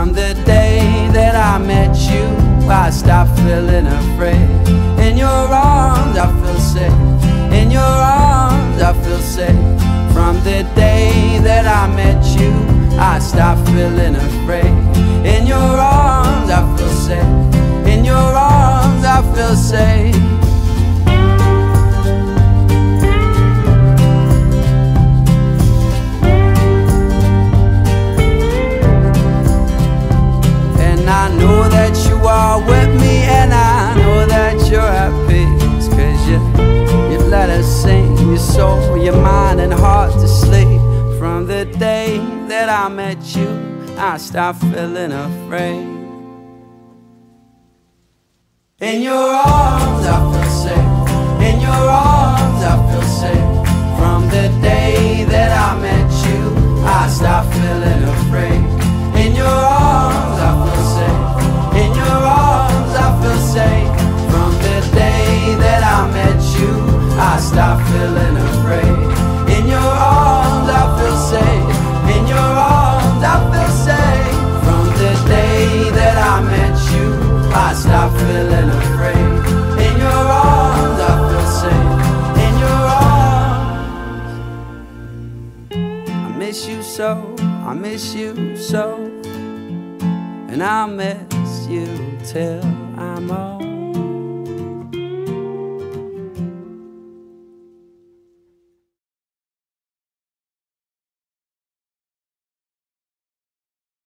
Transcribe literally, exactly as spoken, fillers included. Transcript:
From the day that I met you, I stopped feeling afraid. In your arms I feel safe. In your arms I feel safe. From the day that I met you, I stopped feeling afraid. In your arms I feel safe. In your arms I feel safe. And I know that you are with me, and I know that you're at peace, 'cause you, you let us sing your soul, your mind and heart to sleep. From the day that I met you, I stopped feeling afraid. In your arms I feel safe. In your arms I feel safe. From the day that I met you, I stopped feeling afraid. In your arms I feel safe. In your arms I feel safe. From the day that I met you, I stopped feeling afraid. In your arms I feel safe. In your arms I feel safe. From the day that I met you, I stopped feeling afraid. In your arms I feel safe. In your arms. I miss you so, I miss you so, and I'll miss you till I'm old.